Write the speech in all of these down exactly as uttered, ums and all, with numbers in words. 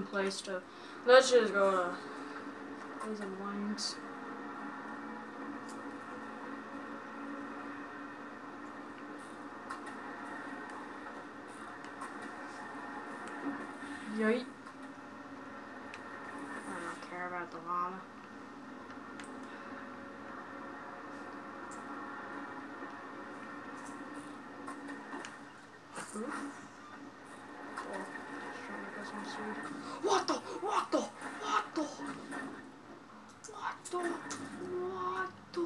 place to. Let's just go to. Those are mines. Yeet. I don't care about the llama. Oof. Oh, just trying to get some seed. What the? What the? What the? What the? What the?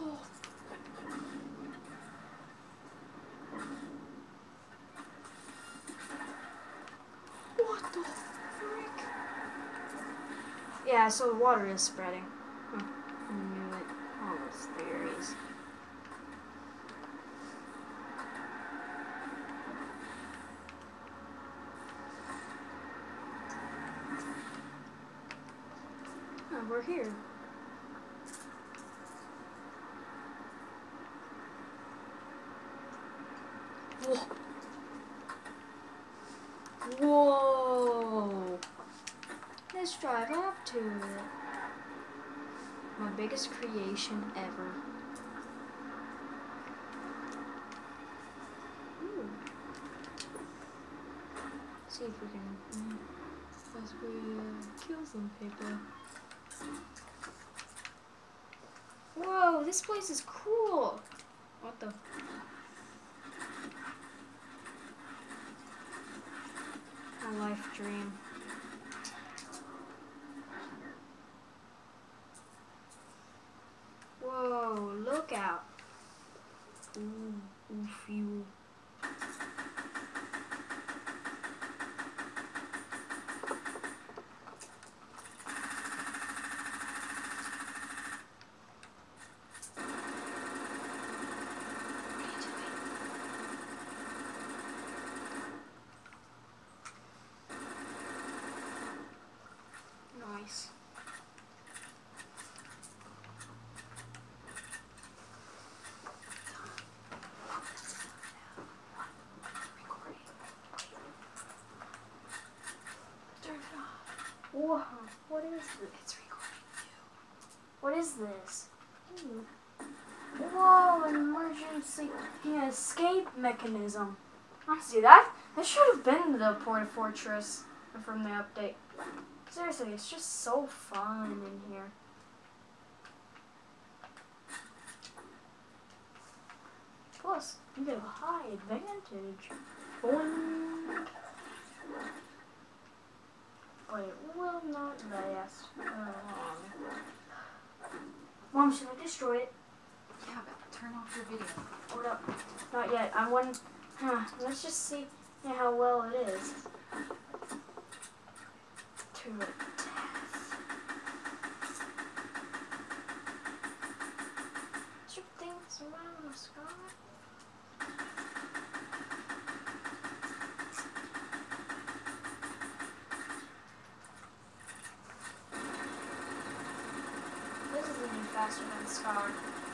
What the frick? Yeah, so the water is spreading. Huh. I knew it. All those theories. Oh, we're here. Whoa. Whoa. Let's drive up to it. My biggest creation ever. Ooh. See if we can mm, possibly uh, kill some people. Whoa, this place is cool. What the? My life dream. Whoa, look out. Ooh, ooh, fuel. Nice. Turn it off. Whoa, what is this? It's recording you. What is this? Ooh. Whoa, an emergency yeah, escape mechanism. Honestly, that that should have been the Port Fortress from the update. Seriously, it's just so fun in here. Plus, you get a high advantage. Boing. But it will not last long. Mom, should I destroy it? Yeah, but turn off your video. Hold up. Not yet. I want. Huh, let's just see yeah, how well it is. To a death. Strip things around the sky. This is even faster than Scar.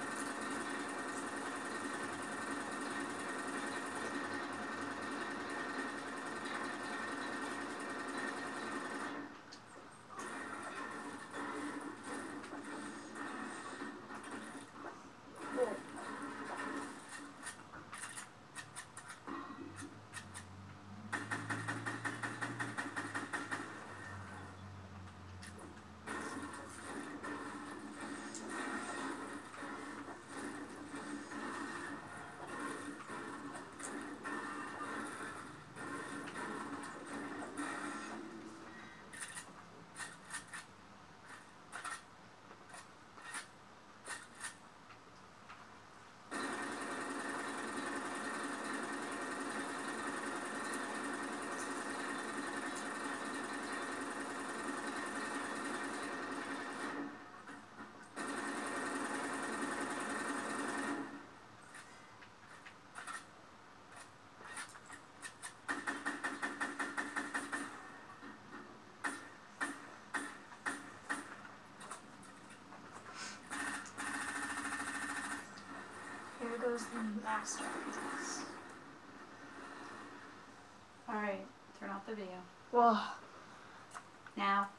Here goes the masterpiece. Alright, turn off the video. Whoa. Now.